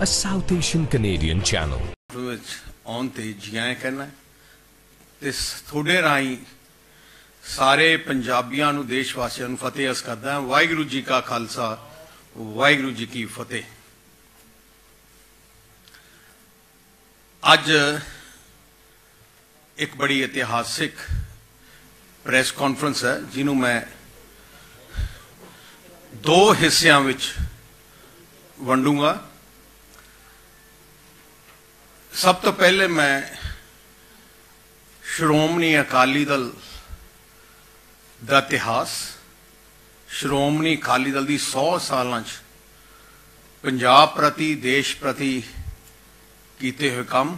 a South Asian Canadian channel. ਆਉਣ ਤੇ ਜੀਆਂ ਕਹਿਣਾ ਤੇ ਤੁਹਾਡੇ ਰਾਹੀਂ ਸਾਰੇ ਪੰਜਾਬੀਆਂ ਨੂੰ ਦੇਸ਼ ਵਾਸੀਆਂ ਨੂੰ ਫਤਿਹ ਅਰਜ਼ ਕਰਦਾ ਹਾਂ। ਵਾਹਿਗੁਰੂ ਜੀ ਕਾ ਖਾਲਸਾ ਵਾਹਿਗੁਰੂ ਜੀ ਕੀ ਫਤਿਹ। ਅੱਜ ਇੱਕ ਬੜੀ ਇਤਿਹਾਸਿਕ ਪ੍ਰੈਸ ਕਾਨਫਰੰਸ ਹੈ ਜਿਹਨੂੰ ਮੈਂ ਦੋ ਹਿੱਸਿਆਂ ਵਿੱਚ ਵੰਡੂੰਗਾ। ਸਭ ਤੋਂ ਪਹਿਲੇ ਮੈਂ ਸ਼੍ਰੋਮਣੀ ਅਕਾਲੀ ਦਲ ਦਾ ਇਤਿਹਾਸ, ਸ਼੍ਰੋਮਣੀ ਅਕਾਲੀ ਦਲ ਦੀ 100 ਸਾਲਾਂ 'ਚ ਪੰਜਾਬ ਪ੍ਰਤੀ ਦੇਸ਼ ਪ੍ਰਤੀ ਕੀਤੇ ਹੋਏ ਕੰਮ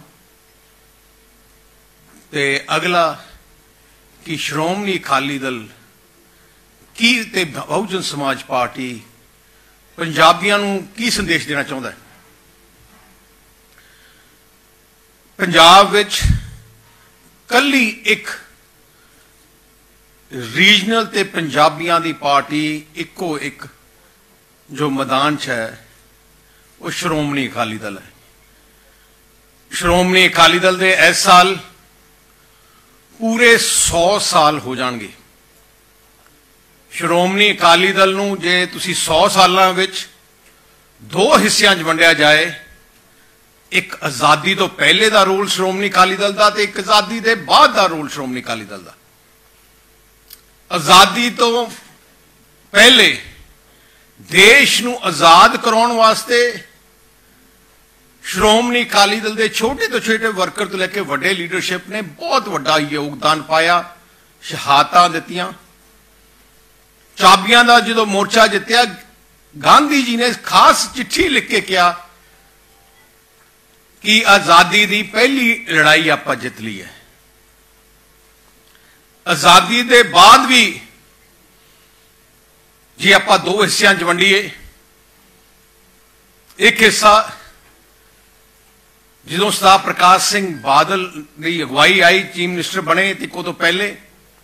ਤੇ ਅਗਲਾ ਕਿ ਸ਼੍ਰੋਮਣੀ ਅਕਾਲੀ ਦਲ ਕੀ ਤੇ ਬਹੁਜਨ ਸਮਾਜ ਪਾਰਟੀ ਪੰਜਾਬੀਆਂ ਨੂੰ ਕੀ ਸੰਦੇਸ਼ ਦੇਣਾ ਚਾਹੁੰਦਾ ਹੈ। ਪੰਜਾਬ ਵਿੱਚ ਕੱਲੀ ਇੱਕ ਰੀਜਨਲ ਤੇ ਪੰਜਾਬੀਆਂ ਦੀ ਪਾਰਟੀ ਇੱਕੋ ਇੱਕ ਜੋ ਮੈਦਾਨ 'ਚ ਹੈ ਉਹ ਸ਼੍ਰੋਮਣੀ ਅਕਾਲੀ ਦਲ ਹੈ। ਸ਼੍ਰੋਮਣੀ ਅਕਾਲੀ ਦਲ ਦੇ ਇਸ ਸਾਲ ਪੂਰੇ 100 ਸਾਲ ਹੋ ਜਾਣਗੇ। ਸ਼੍ਰੋਮਣੀ ਅਕਾਲੀ ਦਲ ਨੂੰ ਜੇ ਤੁਸੀਂ 100 ਸਾਲਾਂ ਵਿੱਚ ਦੋ ਹਿੱਸਿਆਂ 'ਚ ਵੰਡਿਆ ਜਾਏ, ਇੱਕ ਆਜ਼ਾਦੀ ਤੋਂ ਪਹਿਲੇ ਦਾ ਰੋਲ ਸ਼੍ਰੋਮਣੀ ਅਕਾਲੀ ਦਲ ਦਾ ਤੇ ਇੱਕ ਆਜ਼ਾਦੀ ਦੇ ਬਾਅਦ ਦਾ ਰੋਲ ਸ਼੍ਰੋਮਣੀ ਅਕਾਲੀ ਦਲ ਦਾ। ਆਜ਼ਾਦੀ ਤੋਂ ਪਹਿਲੇ ਦੇਸ਼ ਨੂੰ ਆਜ਼ਾਦ ਕਰਾਉਣ ਵਾਸਤੇ ਸ਼੍ਰੋਮਣੀ ਅਕਾਲੀ ਦਲ ਦੇ ਛੋਟੇ ਤੋਂ ਛੋਟੇ ਵਰਕਰ ਤੋਂ ਲੈ ਕੇ ਵੱਡੇ ਲੀਡਰਸ਼ਿਪ ਨੇ ਬਹੁਤ ਵੱਡਾ ਯੋਗਦਾਨ ਪਾਇਆ, ਸ਼ਹਾਦਤਾਂ ਦਿੱਤੀਆਂ। ਚਾਬੀਆਂ ਦਾ ਜਦੋਂ ਮੋਰਚਾ ਜਿੱਤਿਆ, ਗਾਂਧੀ ਜੀ ਨੇ ਖਾਸ ਚਿੱਠੀ ਲਿਖ ਕੇ ਕਿਹਾ ਕਿ ਆਜ਼ਾਦੀ ਦੀ ਪਹਿਲੀ ਲੜਾਈ ਆਪਾਂ ਜਿੱਤ ਲਈ ਹੈ। ਆਜ਼ਾਦੀ ਦੇ ਬਾਅਦ ਵੀ ਜੇ ਆਪਾਂ ਦੋ ਹਿੱਸਿਆਂ 'ਚ ਵੰਡੀਏ, ਇੱਕ ਹਿੱਸਾ ਜਦੋਂ ਸਰਦਾਰ ਪ੍ਰਕਾਸ਼ ਸਿੰਘ ਬਾਦਲ ਦੀ ਅਗਵਾਈ ਆਈ, ਚੀਫ ਮਿਨਿਸਟਰ ਬਣੇ ਤੇ ਕੋ ਤੋਂ ਪਹਿਲੇ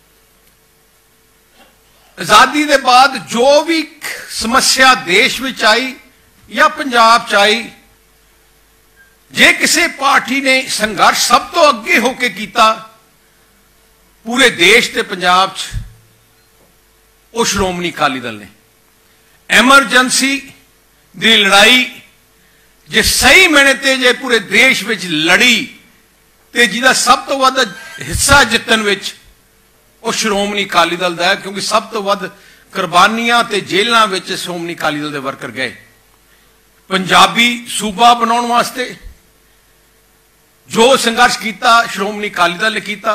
ਆਜ਼ਾਦੀ ਦੇ ਬਾਅਦ ਜੋ ਵੀ ਸਮੱਸਿਆ ਦੇਸ਼ ਵਿੱਚ ਆਈ ਜਾਂ ਪੰਜਾਬ 'ਚ ਆਈ, ਜੇ ਕਿਸੇ ਪਾਰਟੀ ਨੇ ਸੰਘਰਸ਼ ਸਭ ਤੋਂ ਅੱਗੇ ਹੋ ਕੇ ਕੀਤਾ ਪੂਰੇ ਦੇਸ਼ ਤੇ ਪੰਜਾਬ 'ਚ, ਉਹ ਸ਼੍ਰੋਮਣੀ ਅਕਾਲੀ ਦਲ ਨੇ। ਐਮਰਜੈਂਸੀ ਦੀ ਲੜਾਈ ਜੇ ਸਹੀ ਮਾਇਨੇ ਤੇ ਜੇ ਪੂਰੇ ਦੇਸ਼ ਵਿੱਚ ਲੜੀ ਤੇ ਜਿਹਦਾ ਸਭ ਤੋਂ ਵੱਧ ਹਿੱਸਾ ਜਿੱਤਣ ਵਿੱਚ ਉਹ ਸ਼੍ਰੋਮਣੀ ਅਕਾਲੀ ਦਲ ਦਾ ਹੈ, ਕਿਉਂਕਿ ਸਭ ਤੋਂ ਵੱਧ ਕੁਰਬਾਨੀਆਂ ਤੇ ਜੇਲ੍ਹਾਂ ਵਿੱਚ ਸ਼੍ਰੋਮਣੀ ਅਕਾਲੀ ਦਲ ਦੇ ਵਰਕਰ ਗਏ। ਪੰਜਾਬੀ ਸੂਬਾ ਬਣਾਉਣ ਵਾਸਤੇ ਜੋ ਸੰਘਰਸ਼ ਕੀਤਾ ਸ਼੍ਰੋਮਣੀ ਅਕਾਲੀ ਦਲ ਨੇ ਕੀਤਾ।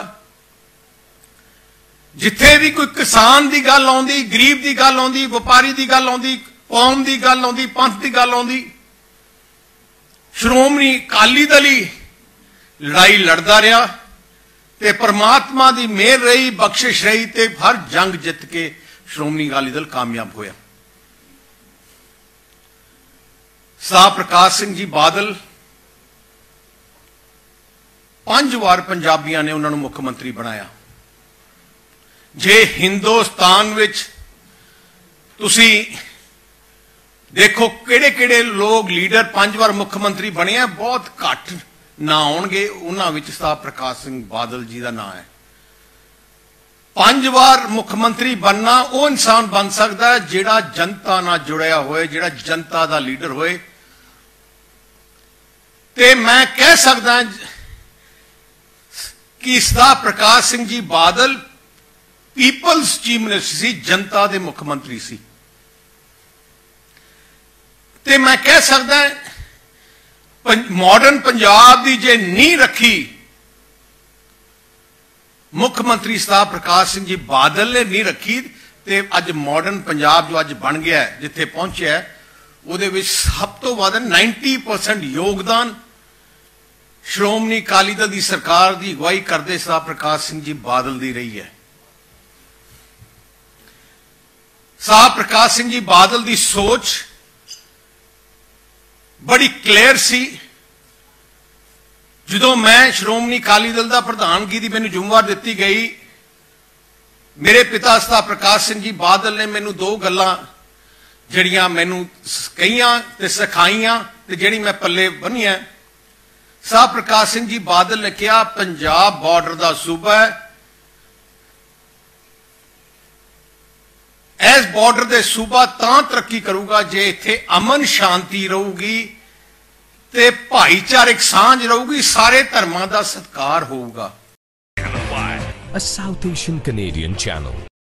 ਜਿੱਥੇ ਵੀ ਕੋਈ ਕਿਸਾਨ ਦੀ ਗੱਲ ਆਉਂਦੀ, ਗਰੀਬ ਦੀ ਗੱਲ ਆਉਂਦੀ, ਵਪਾਰੀ ਦੀ ਗੱਲ ਆਉਂਦੀ, ਕੌਮ ਦੀ ਗੱਲ ਆਉਂਦੀ, ਪੰਥ ਦੀ ਗੱਲ ਆਉਂਦੀ, ਸ਼੍ਰੋਮਣੀ ਅਕਾਲੀ ਦਲ ਹੀ ਲੜਾਈ ਲੜਦਾ ਰਿਹਾ ਤੇ ਪਰਮਾਤਮਾ ਦੀ ਮਿਹਰ ਰਹੀ, ਬਖਸ਼ਿਸ਼ ਰਹੀ ਤੇ ਹਰ ਜੰਗ ਜਿੱਤ ਕੇ ਸ਼੍ਰੋਮਣੀ ਅਕਾਲੀ ਦਲ ਕਾਮਯਾਬ ਹੋਇਆ। ਸਰਦਾਰ ਪ੍ਰਕਾਸ਼ ਸਿੰਘ ਜੀ ਬਾਦਲ 5 ਵਾਰ ਪੰਜਾਬੀਆਂ ਨੇ ਉਹਨਾਂ ਨੂੰ ਮੁੱਖ ਮੰਤਰੀ ਬਣਾਇਆ। ਜੇ ਹਿੰਦੁਸਤਾਨ ਵਿੱਚ ਤੁਸੀਂ ਦੇਖੋ ਕਿਹੜੇ ਕਿਹੜੇ ਲੋਕ ਲੀਡਰ 5 ਵਾਰ ਮੁੱਖ ਮੰਤਰੀ ਬਣੇ ਆ, ਬਹੁਤ ਘੱਟ ਨਾਂ ਆਉਣਗੇ, ਉਹਨਾਂ ਵਿੱਚ ਸਰਦਾਰ ਪ੍ਰਕਾਸ਼ ਸਿੰਘ ਬਾਦਲ ਜੀ ਦਾ ਨਾਂ ਹੈ। 5 ਵਾਰ ਮੁੱਖ ਮੰਤਰੀ ਬਣਨਾ ਉਹ ਇਨਸਾਨ ਬਣ ਸਕਦਾ ਹੈ ਜਿਹੜਾ ਜਨਤਾ ਨਾਲ ਜੁੜਿਆ ਹੋਏ, ਜਿਹੜਾ ਜਨਤਾ ਦਾ ਲੀਡਰ ਹੋਏ। ਤੇ ਮੈਂ ਕਹਿ ਸਕਦਾ ਕਿ ਸਰਦਾਰ Parkash Singh ji Badal peoples chief minister ਸੀ, ਜਨਤਾ ਦੇ ਮੁੱਖ ਮੰਤਰੀ ਸੀ। ਤੇ ਮੈਂ ਕਹਿ ਸਕਦਾ ਮਾਡਰਨ ਪੰਜਾਬ ਦੀ ਜੇ ਨੀਂਹ ਰੱਖੀ ਮੁੱਖ ਮੰਤਰੀ ਸਰਦਾਰ ਪ੍ਰਕਾਸ਼ ਸਿੰਘ ਜੀ ਬਾਦਲ ਨੇ ਨੀਂਹ ਰੱਖੀ ਤੇ ਅੱਜ ਮਾਡਰਨ ਪੰਜਾਬ ਜੋ ਅੱਜ ਬਣ ਗਿਆ, ਜਿੱਥੇ ਪਹੁੰਚਿਆ, ਉਹਦੇ ਵਿੱਚ ਸਭ ਤੋਂ ਵੱਧ 90% ਯੋਗਦਾਨ ਸ਼੍ਰੋਮਣੀ ਅਕਾਲੀ ਦਲ ਦੀ ਸਰਕਾਰ ਦੀ ਅਗਵਾਈ ਕਰਦੇ ਸਰਦਾਰ ਪ੍ਰਕਾਸ਼ ਸਿੰਘ ਜੀ ਬਾਦਲ ਦੀ ਰਹੀ ਹੈ। ਸਰਦਾਰ ਪ੍ਰਕਾਸ਼ ਸਿੰਘ ਜੀ ਬਾਦਲ ਦੀ ਸੋਚ ਬੜੀ ਕਲੀਅਰ ਸੀ। ਜਦੋਂ ਮੈਂ ਸ਼੍ਰੋਮਣੀ ਅਕਾਲੀ ਦਲ ਦਾ ਪ੍ਰਧਾਨਗੀ ਦੀ ਮੈਨੂੰ ਜ਼ਿੰਮੇਵਾਰ ਦਿੱਤੀ ਗਈ, ਮੇਰੇ ਪਿਤਾ ਸਰਦਾਰ ਪ੍ਰਕਾਸ਼ ਸਿੰਘ ਜੀ ਬਾਦਲ ਨੇ ਮੈਨੂੰ ਦੋ ਗੱਲਾਂ ਜਿਹੜੀਆਂ ਮੈਨੂੰ ਕਹੀਆਂ ਤੇ ਸਿਖਾਈਆਂ ਤੇ ਜਿਹੜੀ ਮੈਂ ਪੱਲੇ ਬੰਨੀਆਂ। ਸਾਹ ਪ੍ਰਕਾਸ਼ ਸਿੰਘ ਜੀ ਬਾਦਲ ਨੇ ਕਿਹਾ ਪੰਜਾਬ ਬਾਰਡਰ ਦਾ ਸੂਬਾ ਹੈ। ਇਸ ਬਾਰਡਰ ਦੇ ਸੂਬਾ ਤਾਂ ਤਰੱਕੀ ਕਰੂਗਾ ਜੇ ਇੱਥੇ ਅਮਨ ਸ਼ਾਂਤੀ ਰਹੂਗੀ ਤੇ ਭਾਈਚਾਰਕ ਸਾਂਝ ਰਹੂਗੀ, ਸਾਰੇ ਧਰਮਾਂ ਦਾ ਸਤਿਕਾਰ ਹੋਊਗਾ। A South Asian Canadian channel.